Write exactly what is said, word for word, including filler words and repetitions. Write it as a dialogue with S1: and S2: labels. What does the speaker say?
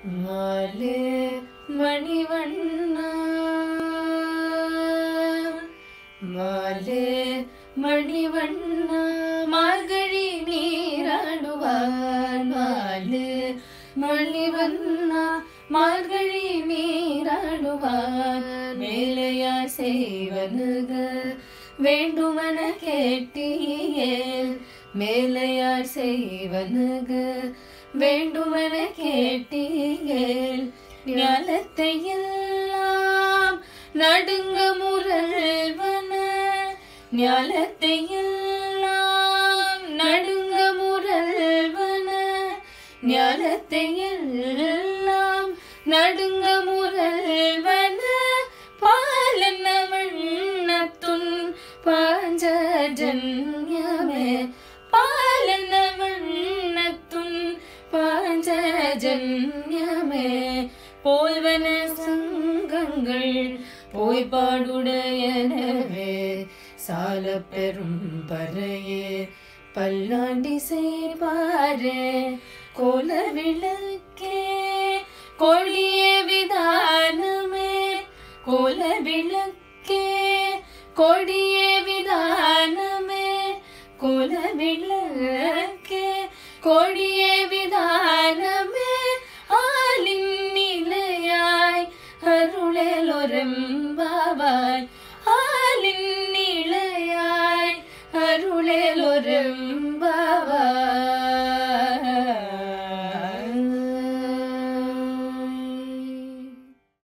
S1: மாலே மணிவண்ணா மாலே மணிவண்ணா மார்கழி நீராடுவார் மாலே மணிவண்ணா மார்கழி நீராடுவார் மேலையார் செய்வனுக வேண்டுமன கேட்டீயேல் மேலையார் செய்வனுக வேண்டுமன கேட்டீயேல் ஞாலத்தை எல்லாம் நடுங்க முரல்வன ஞாலத்தை எல்லாம் நடுங்க முரல்வன ஞாலத்தை எல்லாம் நடுங்க முரல்வன பாலன வண்ணத்துன் பாஞ்சஜன்யமே பாலன வண்ணத்துன் பாஞ்சஜன்யமே போல்வன சங்கங்கள் போய் பாடுடையனவே சால பெரும் பறையே பல்லாண்டி செய்பாரே கோல விளக்கே கொடிய விதானமே கோல விளக்கே கொடிய விதானமே கோல விளக்கே கொடிய விதானமே ஆலின் நிலையாய் அருளெலொரெம்பாவாய்